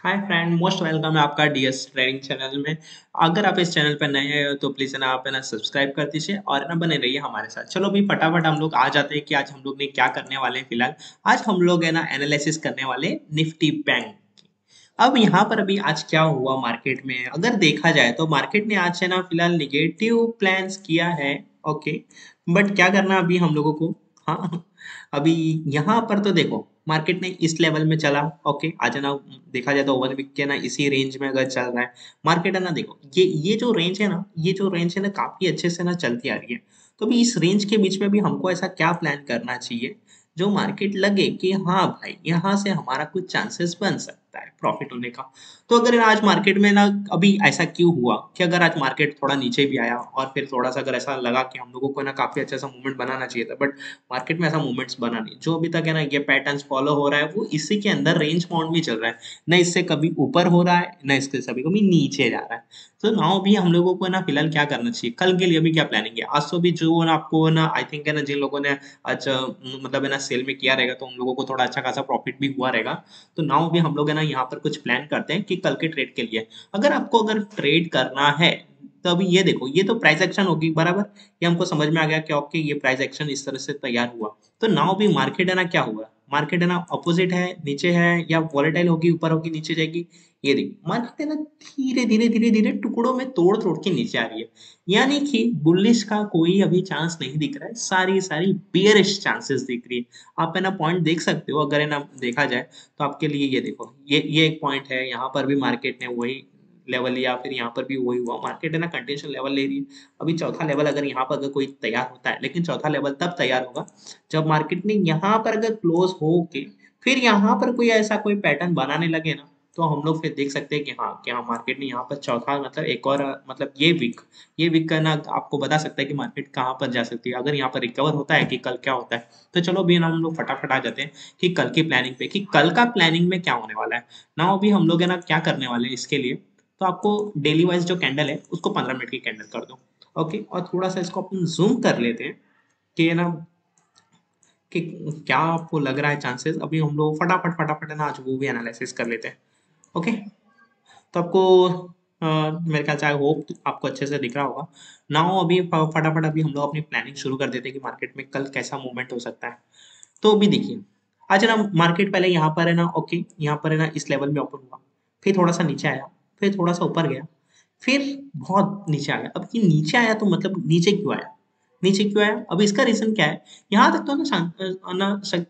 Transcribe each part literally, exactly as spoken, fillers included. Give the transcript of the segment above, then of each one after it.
Hi friend, most welcome है आपका DS trading channel में। अगर आप इस चैनल पर नए हैं तो प्लीज़ है ना आप है ना सब्सक्राइब कर दीजिए और ना बने रहिए हमारे साथ। चलो अभी फटाफट हम लोग आ जाते हैं कि आज हम लोग ने क्या करने वाले हैं। फिलहाल आज हम लोग है ना एनालिसिस करने वाले हैं निफ्टी बैंक। अब यहाँ पर अभी आज क्या हुआ मार्केट में, अगर देखा जाए तो मार्केट ने आज है ना फिलहाल निगेटिव प्लान्स किया है। ओके, बट क्या करना अभी हम लोगों को। हाँ, अभी यहाँ पर तो देखो मार्केट ने इस लेवल में चला। ओके, आज है ना देखा जाए तो ओवन वीक के ना इसी रेंज में अगर चल रहा है मार्केट है ना, देखो ये ये जो रेंज है ना, ये जो रेंज है ना काफी अच्छे से ना चलती आ रही है। तो अभी इस रेंज के बीच में भी हमको ऐसा क्या प्लान करना चाहिए जो मार्केट लगे कि हाँ भाई यहाँ से हमारा कुछ चांसेस बन सकता है प्रॉफिट होने का। तो अगर आज मार्केट में ना अभी ऐसा क्यों हुआ कि अगर आज मार्केट थोड़ा नीचे भी आया और फिर थोड़ा सा अगर ऐसा लगा कि हम लोगों को ना काफी अच्छा सा मूवमेंट बनाना चाहिए था, बट मार्केट में ऐसा मूवमेंट्स बना नहीं। जो अभी तक है ना ये पैटर्न्स फॉलो हो रहा है वो इसी के अंदर रेंज बाउंड में चल रहा है। न इससे कभी ऊपर हो रहा है न इसके कभी कभी नीचे जा रहा है। तो नाउ भी हम लोगों को ना फिलहाल क्या करना चाहिए, कल के लिए भी क्या प्लानिंग है। आज तो भी जो ना आपको ना आई थिंक है ना जिन लोगों ने आज अ, मतलब है ना सेल में किया रहेगा तो उन लोगों को थोड़ा अच्छा खासा प्रॉफिट भी हुआ रहेगा। तो नाउ भी हम लोग है ना यहाँ पर कुछ प्लान करते हैं कि कल के ट्रेड के लिए। अगर आपको अगर ट्रेड करना है तो अभी ये देखो, ये तो प्राइस एक्शन होगी बराबर। ये हमको समझ में आ गया कि ओके ये प्राइस एक्शन इस तरह से तैयार हुआ। तो नाउ भी मार्केट है ना क्या हुआ, मार्केट है ना अपोजिट है, नीचे है या वॉलेटाइल होगी, ऊपर होगी नीचे जाएगी। ये देखिए मार्केट है ना धीरे धीरे धीरे धीरे टुकड़ों में तोड़ तोड़ के नीचे आ रही है। यानी कि बुलिश का कोई अभी चांस नहीं दिख रहा है, सारी सारी बियरिश चांसेस दिख रही है। आप है ना पॉइंट देख सकते हो, अगर है ना देखा जाए तो आपके लिए ये देखो, ये ये एक पॉइंट है। यहाँ पर भी मार्केट ने वही लेवल लिया, फिर यहाँ पर भी वही हुआ। मार्केट है ना कंटिन्यूएशन लेवल ले रही है। अभी चौथा लेवल अगर यहाँ पर अगर कोई तैयार होता है, लेकिन चौथा लेवल तब तैयार होगा जब मार्केट ने यहाँ पर अगर क्लोज हो के फिर यहाँ पर कोई ऐसा कोई पैटर्न बनाने लगे ना, तो हम लोग फिर देख सकते हैं कि हाँ क्या मार्केट ने यहाँ पर चौथा मतलब एक और मतलब ये वीक, ये वीक का ना आपको बता सकता है कि मार्केट कहाँ पर जा सकती है अगर यहाँ पर रिकवर होता है कि कल क्या होता है। तो चलो अभी ना हम लोग फटाफट आ जाते हैं कि कल की प्लानिंग पे, कि कल का प्लानिंग में क्या होने वाला है। ना अभी हम लोग है ना क्या करने वाले हैं इसके लिए। तो आपको डेली वाइज जो कैंडल है उसको पंद्रह मिनट की कैंडल कर दो। ओके, और थोड़ा सा इसको अपन जूम कर लेते हैं कि है ना कि क्या आपको लग रहा है चांसेस। अभी हम लोग फटाफट फटाफट है ना आज वो भी एनालिसिस कर लेते हैं। ओके, तो आपको अ, मेरे ख्याल से आई होप आपको अच्छे से दिख रहा होगा। नाउ अभी फ- फटाफट अभी हम लोग अपनी प्लानिंग शुरू कर देते हैं कि मार्केट में कल कैसा मूवमेंट हो सकता है। तो अभी देखिए, आज है ना मार्केट पहले यहाँ पर है ना, ओके यहाँ पर है ना इस लेवल में ओपन हुआ, फिर थोड़ा सा नीचे आया, फिर थोड़ा सा ऊपर गया, फिर बहुत नीचे आ गया। अब ये नीचे आया तो मतलब नीचे क्यों आया, नीचे क्यों आया, अब इसका रीजन क्या है। यहाँ तक तो ना शांत ना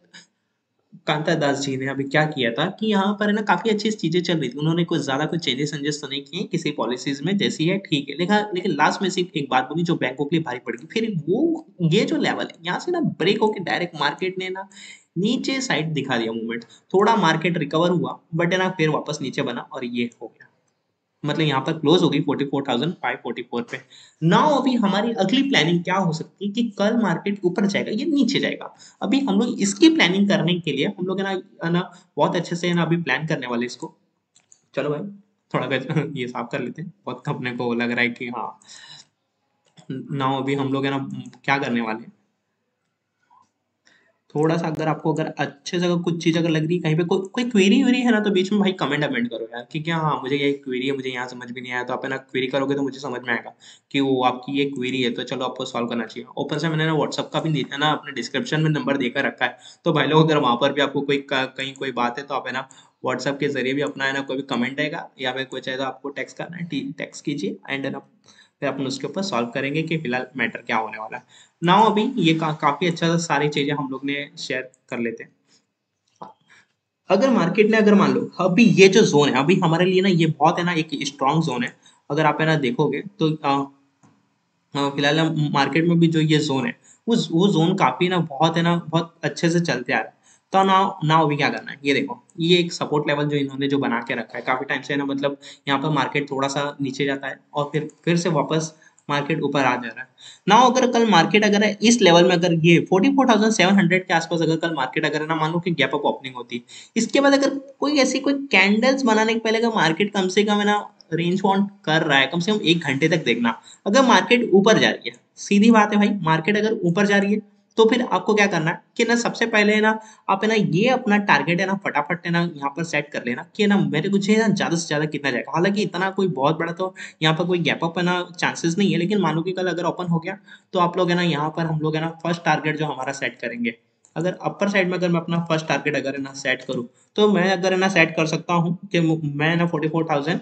कांता दास जी ने अभी क्या किया था कि यहाँ पर है ना काफी अच्छी चीजें चल रही थी। उन्होंने कुछ ज्यादा कुछ चेंजेस चेंजेस तो नहीं किए किसी पॉलिसीज में, जैसी है ठीक है, लेकिन लेकिन लास्ट में सिर्फ एक बात बोली जो बैंकों के लिए भारी पड़ेगी। फिर वो ये जो लेवल है यहाँ से ना ब्रेक होकर डायरेक्ट मार्केट ने ना नीचे साइड दिखा दिया मूवमेंट। थोड़ा मार्केट रिकवर हुआ बट है ना फिर वापस नीचे बना और ये हो गया, मतलब यहाँ पर क्लोज होगी forty four thousand five forty four पे। नाउ अभी हमारी अगली प्लानिंग क्या हो सकती है कि कल मार्केट ऊपर जाएगा या नीचे जाएगा। अभी हम लोग इसकी प्लानिंग करने के लिए हम लोग है ना है ना बहुत अच्छे से है ना अभी प्लान करने वाले इसको। चलो भाई थोड़ा सा ये साफ कर लेते हैं, बहुत अपने को लग रहा है कि हाँ। नाउ अभी हम लोग है ना क्या करने वाले हैं, थोड़ा सा अगर आपको अगर अच्छे से अगर कुछ चीज अगर लग रही है कहीं पे कोई कोई क्वेरी व्वेरी है ना, तो बीच में भाई कमेंट अमेंट करो यार कि क्या हाँ मुझे ये क्वेरी है, मुझे यहाँ समझ भी नहीं आया। तो आप है ना क्वेरी करोगे तो मुझे समझ में आएगा कि वो आपकी ये क्वेरी है, तो चलो आपको सॉल्व करना चाहिए। ऊपर से मैंने ना व्हाट्सअप का भी नी- है ना अपने डिस्क्रिप्शन में नंबर देकर रखा है। तो भाई लोग अगर वहां पर भी आपको कोई क- कहीं कोई बात है तो आप है ना व्हाट्सअप के जरिए भी अपना है ना कोई भी कमेंट आएगा या फिर कुछ है तो आपको टेक्स्ट करना है, टेक्स्ट कीजिए एंड है ना फिर अपन उसके ऊपर सॉल्व करेंगे कि फिलहाल मैटर क्या होने वाला है। नाउ अभी ये का, काफी अच्छा सा सारी चीजें हम लोग ने शेयर कर लेते हैं। अगर मार्केट ने अगर मान लो अभी ये जो जोन है अभी हमारे लिए ना ये बहुत है ना एक स्ट्रांग जोन है। अगर आप है ना देखोगे तो अ, अ, फिलहाल मार्केट में भी जो ये जोन है वो वो जोन काफी ना बहुत है ना बहुत अच्छे से चलते आ रहा है। तो नाउ नाउ अभी क्या करना है, ये देखो ये एक सपोर्ट लेवल जो इन्होंने जो बना के रखा है काफी टाइम से है ना, मतलब यहाँ पर मार्केट थोड़ा सा नीचे जाता है और फिर फिर से वापस मार्केट ऊपर आ जा रहा है। नाउ अगर कल मार्केट अगर है इस लेवल में, अगर ये forty four thousand seven hundred के आसपास अगर कल मार्केट अगर है ना मान लो कि गैप अप ओपनिंग होती है, इसके बाद अगर कोई ऐसी कोई कैंडल्स बनाने के पहले अगर मार्केट कम से कम है ना रेंज बाउंड कर रहा है, कम से कम एक घंटे तक देखना। अगर मार्केट ऊपर जा रही है, सीधी बात है भाई, मार्केट अगर ऊपर जा रही है तो फिर आपको क्या करना है कि ना सबसे पहले ना आप है ना ये अपना टारगेट है ना फटाफट है ना यहाँ पर सेट कर लेना कि ना मेरे कुछ है ना ज्यादा से ज्यादा कितना जाएगा। हालांकि इतना कोई बहुत बड़ा तो यहाँ पर कोई गैप अप है ना चांसेस नहीं है, लेकिन मानो कि कल अगर ओपन हो गया तो आप लोग है ना यहाँ पर हम लोग है ना फर्स्ट टारगेट जो हमारा सेट करेंगे। अगर अपर साइड में अगर मैं अपना फर्स्ट टारगेट अगर है ना सेट करूँ तो मैं अगर है ना सेट कर सकता हूँ कि मैं ना forty four thousand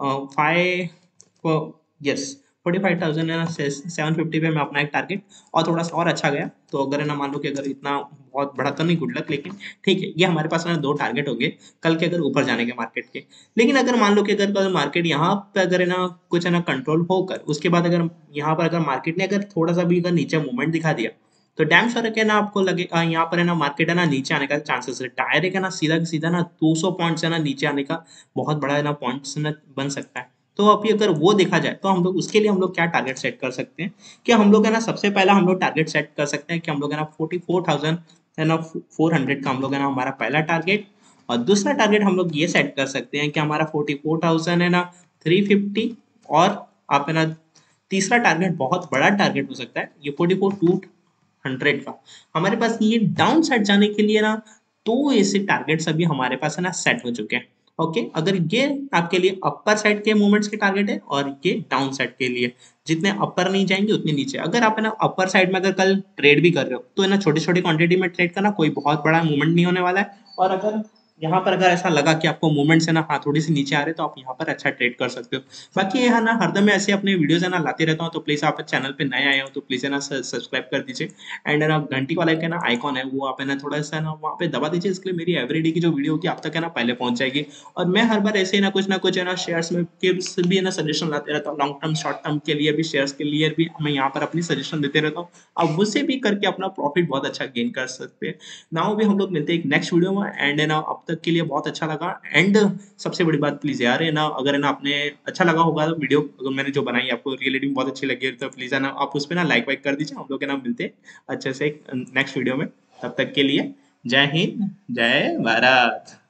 five yes forty five thousand है ना सेवन फिफ्टी पे मैं अपना एक टारगेट और थोड़ा सा और अच्छा गया तो अगर है ना मान लो कि अगर इतना बहुत बड़ा तो नहीं, गुड लक, लेकिन ठीक है ये हमारे पास ना दो टारगेट हो गए कल के अगर ऊपर जाने के मार्केट के। लेकिन अगर मान लो कि अगर कल मार्केट यहाँ पे अगर है ना कुछ है ना कंट्रोल होकर उसके बाद अगर यहाँ पर अगर मार्केट ने अगर थोड़ा सा भी अगर नीचे मूवमेंट दिखा दिया तो डैम श्योर है कि ना आपको लगेगा यहाँ पर है ना मार्केट है ना नीचे आने का चांसेस है, डायरेक्ट है ना सीधा सीधा ना दो सौ पॉइंट से ना नीचे आने का बहुत बड़ा है ना पॉइंट्स ना बन सकता है। तो अभी अगर वो देखा जाए तो हम लोग उसके लिए हम लोग क्या टारगेट सेट कर सकते हैं कि हम लोग है ना सबसे पहला हम लोग टारगेट सेट कर सकते हैं कि हम लोग है ना फोर्टी फोर थाउजेंड है ना फोर हंड्रेड का हम लोग है ना हमारा पहला टारगेट। और दूसरा टारगेट हम लोग ये सेट कर सकते हैं कि हमारा फोर्टी फोर थाउजेंड है ना थ्री फिफ्टी। और आप है ना तीसरा टारगेट बहुत बड़ा टारगेट हो सकता है ये फोर्टी फोर टू हंड्रेड का। हमारे पास ये डाउन साइड जाने के लिए ना दो ऐसे टारगेट्स अभी हमारे पास है ना सेट हो चुके हैं। ओके, अगर ये आपके लिए अपर साइड के मूवमेंट्स के टारगेट है और ये डाउन साइड के लिए, जितने अपर नहीं जाएंगे उतने नीचे। अगर आप है ना अपर साइड में अगर कल ट्रेड भी कर रहे हो तो है ना छोटी छोटी क्वांटिटी में ट्रेड करना, कोई बहुत बड़ा मूवमेंट नहीं होने वाला है। और अगर यहाँ पर अगर ऐसा लगा कि आपको मूवमेंट्स है ना हाँ थोड़ी सी नीचे आ रहे तो आप यहाँ पर अच्छा ट्रेड कर सकते हो। बाकी ये है ना हरदम मैं ऐसे अपने वीडियोस है ना लाते रहता हूँ, तो प्लीज आप चैनल पे नए आए हो तो प्लीज है ना सब्सक्राइब कर दीजिए। एंड है ना घंटी वाला का ना आइकॉन है वो आप है ना थोड़ा सा ना वहाँ पे दबा दीजिए, इसके लिए मेरी एवरीडे की जो वीडियो होगी आप तक है ना पहले पहुंच जाएगी। और मैं हर बार ऐसे ही ना कुछ ना कुछ है ना शेयर्स में के भी है ना सजेशन लाते रहता हूँ, लॉन्ग टर्म शॉर्ट टर्म के लिए भी शेयर्स के लिए भी मैं यहाँ पर अपनी सजेशन देते रहता हूँ। आप उससे भी करके अपना प्रॉफिट बहुत अच्छा गेन कर सकते हैं। नाउ भी हम लोग मिलते हैं एक नेक्स्ट वीडियो में। एंड है ना अब तक के लिए बहुत अच्छा लगा। एंड सबसे बड़ी बात प्लीज यार है ना अगर है ना आपने अच्छा लगा होगा तो वीडियो अगर मैंने जो बनाई आपको रियलिटी में बहुत अच्छी लगी है तो प्लीज है ना आप उस पर ना लाइक वाइक कर दीजिए। हम लोग है ना मिलते हैं अच्छे से नेक्स्ट वीडियो में। तब तक के लिए जय हिंद जय भारत।